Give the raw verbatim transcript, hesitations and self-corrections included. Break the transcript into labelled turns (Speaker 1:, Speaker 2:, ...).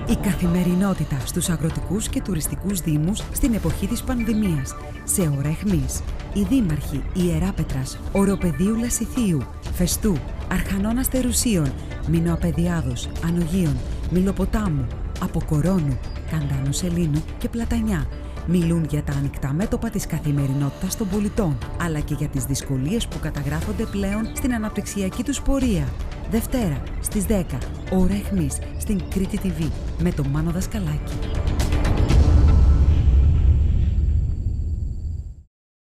Speaker 1: Η καθημερινότητα στους αγροτικούς και τουριστικούς δήμους στην εποχή της πανδημίας. Σε ώρα αιχμής. Οι δήμαρχοι Ιεράπετρας, Οροπεδίου Λασιθίου, Φεστού, Αρχανών Αστερουσίων, Μινοαπεδιάδος, Ανογίων, Μιλοποτάμου, Αποκορώνου, Καντάνου Σελήνου και Πλατανιά μιλούν για τα ανοιχτά μέτωπα της καθημερινότητας των πολιτών, αλλά και για τις δυσκολίες που καταγράφονται πλέον στην αναπτυξιακή τους πορεία. Δευτέρα, στις δέκα, ώρα αιχμής, στην Κρήτη τι βι, με τον Μάνο Δασκαλάκη.